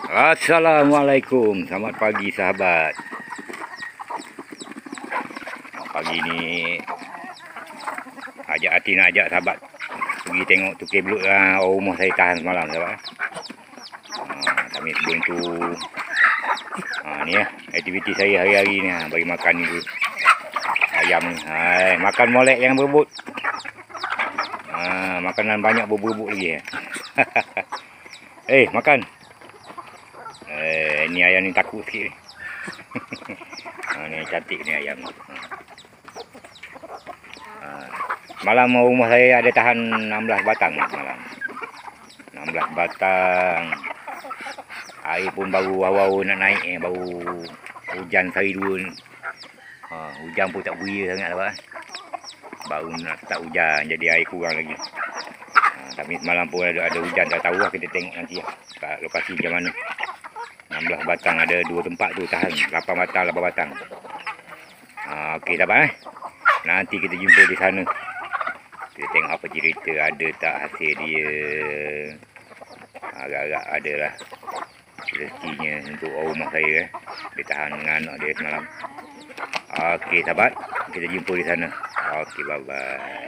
Assalamualaikum, selamat pagi sahabat. Pagi ni ajak hati nak ajak sahabat pergi tengok tukir belut rumah saya tahan semalam sahabat. Tapi sebelum tu ni lah aktiviti saya hari-hari ni, bagi makan ni dulu ayam ni. Makan molek, jangan berebut. Makanan banyak berebut lagi. Makan. Ni ayam ni takut sikit ni. Ni cantik ni ayam. Malam rumah saya ada tahan 16 batang malam. 16 batang. Air pun baru awal nak naik, baru hujan sehari dua ni. Hujan pun tak beria sangat lah. Baru nak start hujan, jadi air kurang lagi. Tapi semalam pun ada hujan, tak tahu lah, kita tengok nanti lah kat lokasi macam mana. 16 batang, ada 2 tempat tu tahan 8 batang. Okey sahabat. Nanti kita jumpa di sana. Kita tengok apa cerita, ada tak hasil dia. Agak-agak ada lah rezekinya untuk rumah saya. Dia tahan dengan anak dia semalam. Okey sahabat, kita jumpa di sana. Okey, bye-bye.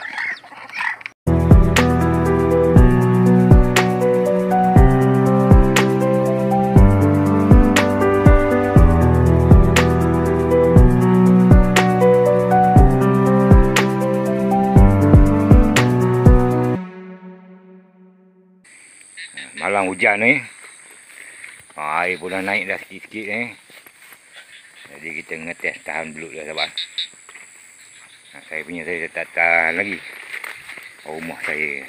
Malam hujan ni, air pun dah naik dah sikit-sikit ni. Jadi kita ngetes tahan belut dah sahabat. Saya tak tahan lagi rumah saya.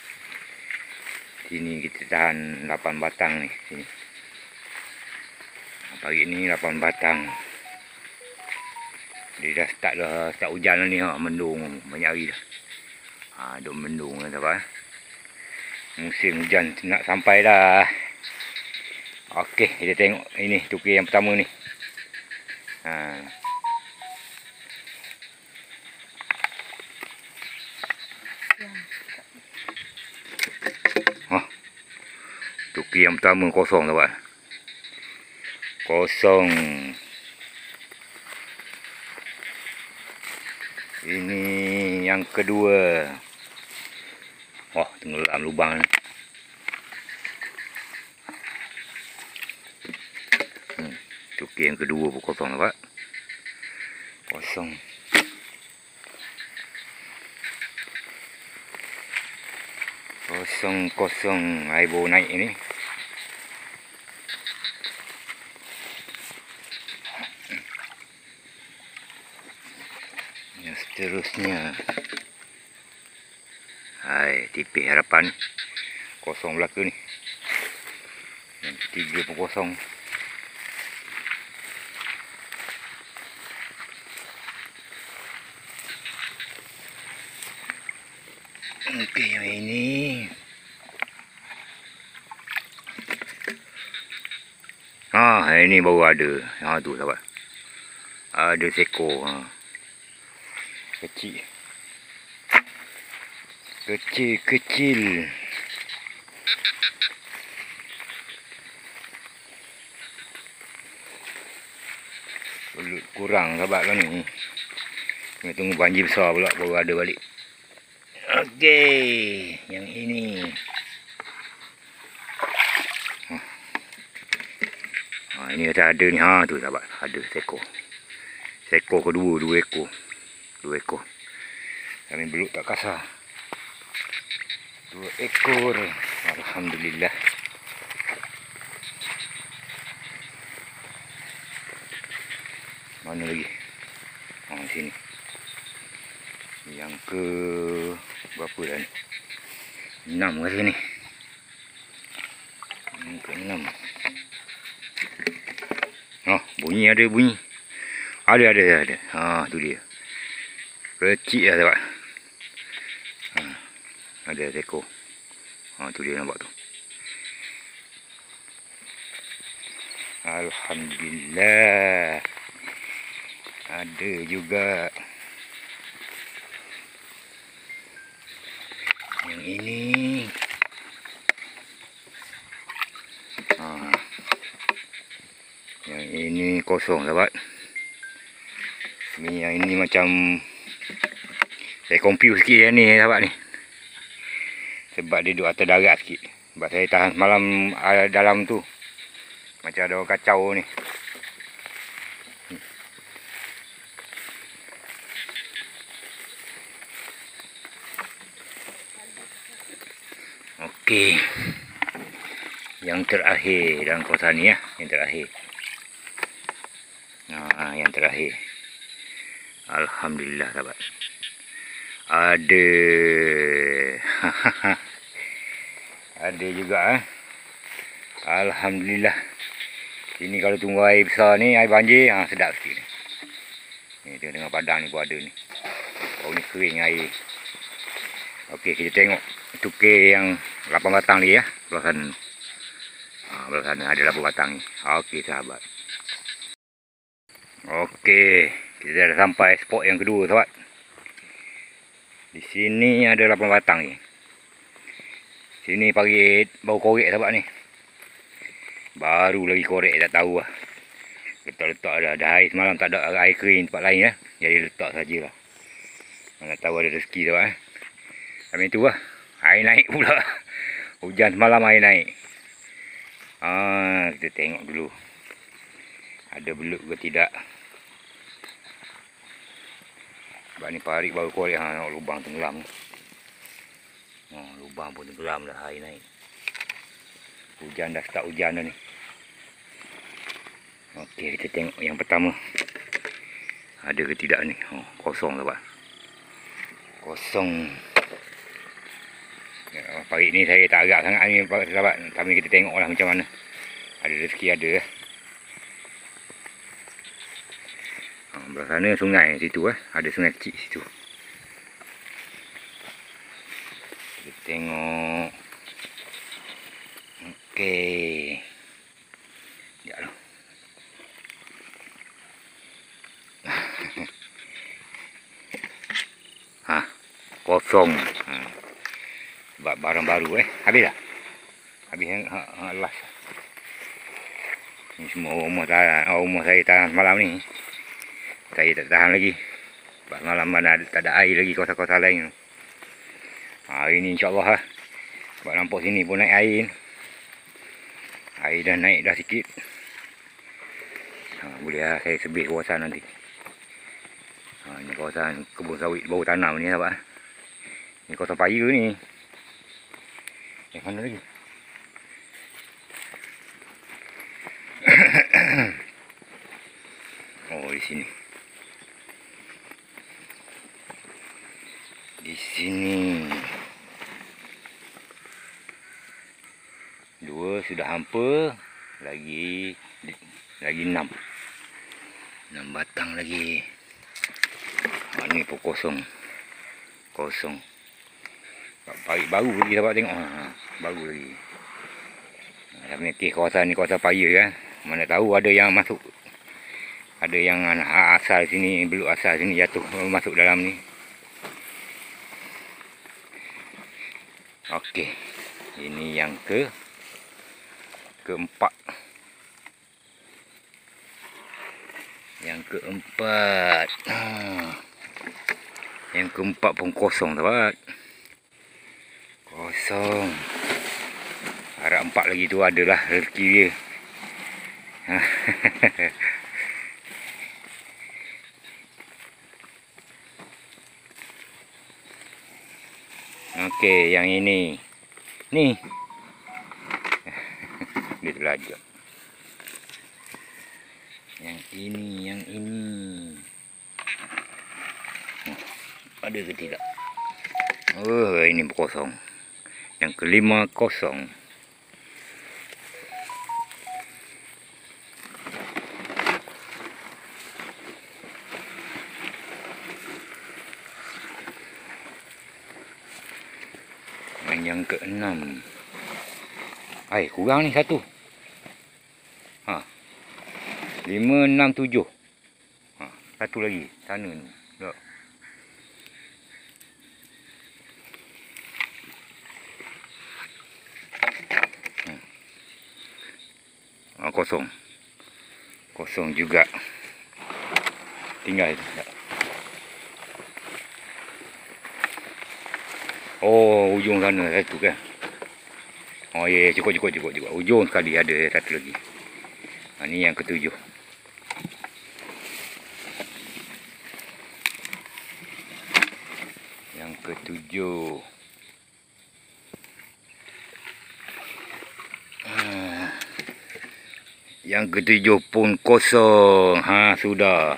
Sini kita tahan 8 batang ni. Sini. Pagi ni 8 batang. Dia dah start hujan ni, mendung banyak hari dah. Duk mendung dah sahabat. Musim hujan nak sampai dah. Okey, kita tengok ini tukir yang pertama ni. Tukir yang pertama kosong sahabat. Kosong. Ini yang kedua. Tenggelam lubang ni. Tukir yang kedua pun kosong sahabat. Kosong. Kosong. Air baru naik ni. Yang seterusnya. Tipis harapan. Kosong belaka ni. Yang ketiga pun kosong. Okey, yang ini. Ini baru ada. Tu sahabat. Ada seekor. Kecil. Belut kurang sahabat lah ni. Kena tunggu banjir besar pula baru ada balik. Okey, yang ini. Ini ada ni. Tu sahabat, ada seekor. Seekor kedua, 2 ekor. 2 ekor. Kami belut tak kasar. 2 ekor. Alhamdulillah. Mana lagi? Sini. Yang ke berapa dah ni? 6 ke sini. Yang ke 6. Bunyi ada bunyi. Ada. Tu dia. Kecil lah sahabat. Ada seekor. Tu dia nampak tu. Alhamdulillah. Ada juga. Yang ini Ini kosong sahabat. Ni yang ini macam saya confuse sikit yang ni sahabat ni. Sebab dia duduk atas darat sikit. Sebab saya tahan semalam dalam tu. Macam ada orang kacau ni. Okey. Yang terakhir dalam kawasan ni ya, yang terakhir. Yang terakhir. Alhamdulillah sahabat. Ada. Ada juga Alhamdulillah. Sini kalau tunggu air besar ni, air banjir, sedap sikit ni. Ni tengok padang ni pun ada ni. Oh ni kering air. Okey, kita tengok tukir yang 8 batang ni ya, belah sana. Belah sana ada 8 batang ni. Okey sahabat. Okey, kita dah sampai spot yang kedua sahabat. Di sini ada 8 batang ni. Sini parit bau korek sahabat ni. Baru lagi korek, tak tahu lah. Letak-letak dah air semalam, tak ada air kering tempat lain ya. Jadi letak sajalah. Mana tahu ada rezeki sahabat. Sampai tu lah. Air naik pula. Hujan semalam air naik. Kita tengok dulu. Ada belut ke tidak. Sebab ni parit baru korek. Lubang tenggelam. Lubang pun tenggelam dah, air naik. Hujan dah start hujan dah ni. Okey, kita tengok yang pertama. Ada ke tidak ni. Kosong sahabat. Kosong. Parit ni saya tak agak sangat ni sahabat. Tapi kita tengok lah macam mana. Ada rezeki ada lah. Belah sana sungai situ ada sungai kecil situ. Kita tengok. Okey. Sekejap lah. Kosong. Sebab barang baru habis dah. Habis last. Ni semua rumah saya tahan malam ni. Saya tak tahan lagi. Sebab malam mana tak ada air lagi kawasan-kawasan lain. Hari ni insyaAllah Sebab nampak sini pun naik air. Air dah naik dah sikit. Boleh saya sebih kawasan nanti. Ini kawasan kebun sawit bawah tanam ni sahabat. Ni kawasan paya ni. Mana lagi? Di sini. Di sini. 2 sudah hampa. Lagi 6. 6 batang lagi. Ni pun kosong. Kosong. Parit baru lagi dapat tengok. Baru lagi. Tapi kawasan ni kawasan paya Mana tahu ada yang masuk. Ada yang asal sini, belut asal sini jatuh masuk dalam ni. Okey. Ini yang keempat. Yang keempat. Yang keempat pun kosong sahabat. Kosong. Harap 4 lagi tu adalah rezeki dia. Okey, yang ini. Ni. Dia terlajak. Yang ini. Ada ke tidak? Ini kosong. Yang kelima kosong. Yang keenam. Kurang ni satu. 5, 6, 7. Satu lagi. Sana ni. Tak. Kosong. Kosong juga. Tinggal. Oh, ujung sana satu kan. Oh ya, cukup. Ujung sekali ada satu lagi. Ini yang ketujuh. Yang ketujuh. Yang ketujuh pun kosong. Ha, sudah.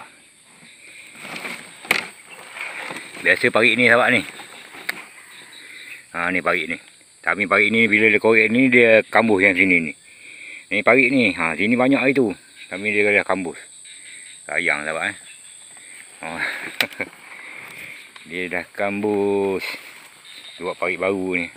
Biasa pagi ni sahabat ni. Ha, ni pagi ni. Tapi pagi ni bila dia korek ni dia kambuh yang sini ni. Ni pagi ni. Ha, sini banyak air tu. Tapi dia dah kambus. Sayang sahabat Oh. Dia dah kambus. Buat pagi baru ni.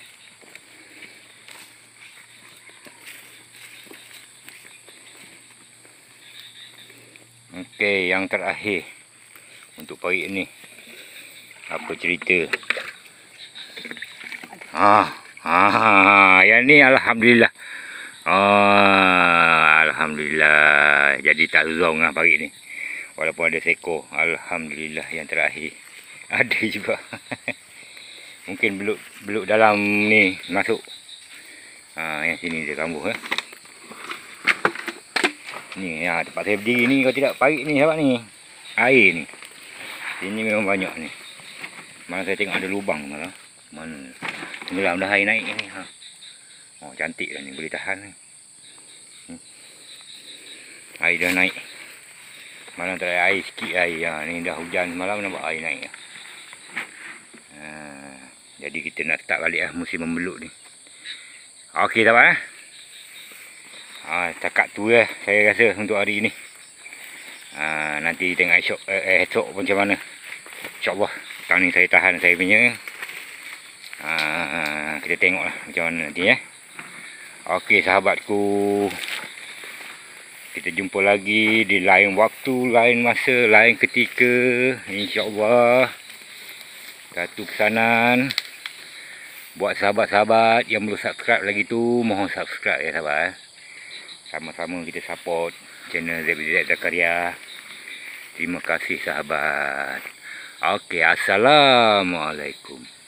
Okey, yang terakhir untuk pagi ni. Apa cerita? Yang ni alhamdulillah. Alhamdulillah. Jadi tak zong lah pagi ni. Walaupun ada seekor, alhamdulillah yang terakhir. Ada juga. Mungkin beluk dalam ni masuk. Yang sini dia kambuh Ni tempat saya berdiri ni, kalau tidak pagi ni sahabat ni. Air ni. Sini memang banyak ni. Mana saya tengok ada lubang malah. Mana? Tenggelam dah air naik ni. Oh, cantik dah ni, boleh tahan ni. Air dah naik. Malam tak ada air sikit air. Ni dah hujan malam nampak air naik. Jadi kita nak start balik musim membeluk ni. Okey sahabat Setakat tu saya rasa untuk hari ni. Nanti tengok esok macam mana. InsyaAllah. Tahun ni saya tahan saya punya. Kita tengoklah macam mana nanti Okey sahabatku. Kita jumpa lagi di lain waktu, lain masa, lain ketika. InsyaAllah. Satu pesanan. Buat sahabat-sahabat yang belum subscribe lagi tu, mohon subscribe ya sahabat. Sama-sama kita support channel ZBZ Zakaria. Terima kasih sahabat. Okey, assalamualaikum.